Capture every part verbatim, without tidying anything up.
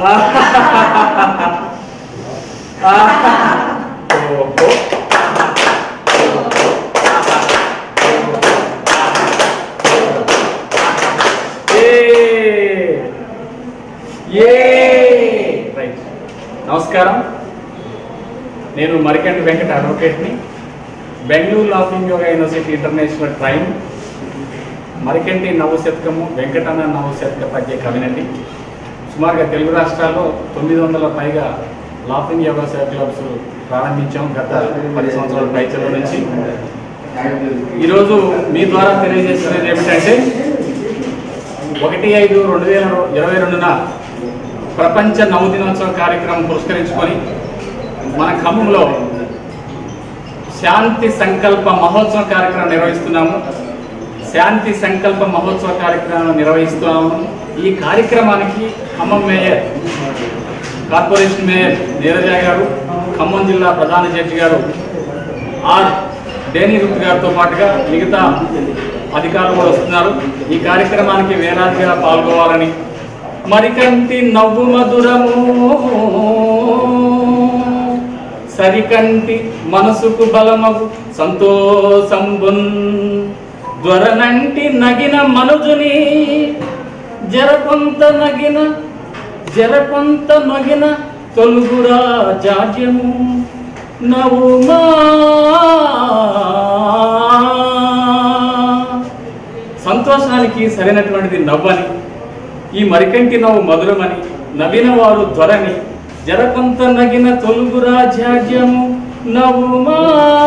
నమస్కారం, నేను మరికంటి వెంకట అడ్వకేట్ని. Bengaluru laughing yoga university international train Marikanti నవ్వు శతకము వెంకటన్న నవ్వు శతక పద్య కవినండి. సుమారుగా తెలుగు రాష్ట్రాల్లో తొమ్మిది వందల పైగా లాఫింగ్ యోగా క్లబ్స్ ప్రారంభించాం గత పది సంవత్సరాల పైచల నుంచి. ఈరోజు మీ ద్వారా తెలియజేస్తున్నది ఏమిటంటే, ఒకటి ఐదు రెండు వేల ఇరవై రెండున ప్రపంచ నవ్వు దినోత్సవ కార్యక్రమం పురస్కరించుకొని మన ఖమ్మంలో శాంతి సంకల్ప మహోత్సవ కార్యక్రమం నిర్వహిస్తున్నాము. శాంతి సంకల్ప మహోత్సవ కార్యక్రమం నిర్వహిస్తున్నాము. ఈ కార్యక్రమానికి Khammam mayor, corporation mayor Neeraja garu, Khammam జిల్లా ప్రధాన జడ్జి గారు ఆర్ డేని రుత్ గారితో పాటుగా మిగతా అధికారులు కూడా వస్తున్నారు. ఈ కార్యక్రమానికి వేలాదిగా పాల్గొవాలని, మరికంటి నవ్వు మధురము సరికంటి మనసుకు బలమగు సంతోషంబున్ జ్వరనంటి నగిన మనుజుని జరకొంత నగిన జరకొంత నగిన తొలుగురా జాడ్యము నవ్వుమా. సంతోషానికి సరైనటువంటిది నవ్వని, ఈ మరికంటి నవ్వు మధురమని, నవ్విన వారు ధ్వరని, జరకొంత నగిన తొలుగు రాజ్యాజ్యము నవ్వుమా.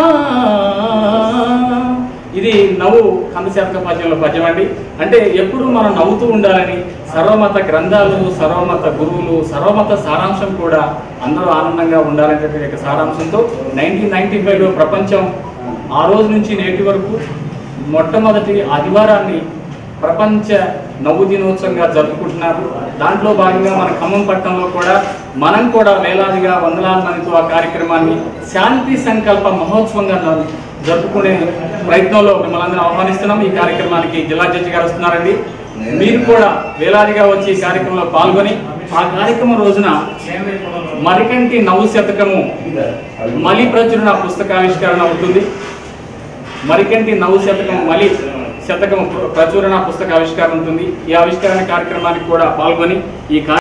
ఇది నవ్వు కందశతక పద్యంలో పద్యం అండి. అంటే ఎప్పుడు మనం నవ్వుతూ ఉండాలని, సర్వమత గ్రంథాలు, సర్వమత గురువులు, సర్వమత సారాంశం కూడా అందరూ ఆనందంగా ఉండాలనే యొక్క సారాంశంతో నైన్టీన్ నైన్టీ ఫైవ్లో ప్రపంచం ఆ రోజు నుంచి నేటి వరకు మొట్టమొదటి ఆదివారాన్ని ప్రపంచ నవ్వు దినోత్సవంగా జరుపుకుంటున్నారు. దాంట్లో భాగంగా మన ఖమ్మం పట్టణంలో కూడా మనం కూడా వేలాదిగా వందలాది మందితో ఆ కార్యక్రమాన్ని శాంతి సంకల్ప మహోత్సవంగా జరుపుకునే ప్రయత్నంలో మిమ్మల్ని అందరూ ఆహ్వానిస్తున్నాం. ఈ కార్యక్రమానికి జిల్లా జడ్జి గారు వస్తున్నారండి. మీరు కూడా వేలాదిగా వచ్చి ఈ కార్యక్రమంలో పాల్గొని, ఆ కార్యక్రమం రోజున మరికంటి నవ్వు శతకము మలి ప్రచురణ పుస్తకావిష్కరణ అవుతుంది. మరికంటి నవ్వు శతకం మలి శతకం ప్రచురణ పుస్తక ఆవిష్కరణ ఉంటుంది. ఈ ఆవిష్కరణ కార్యక్రమానికి కూడా పాల్గొని ఈ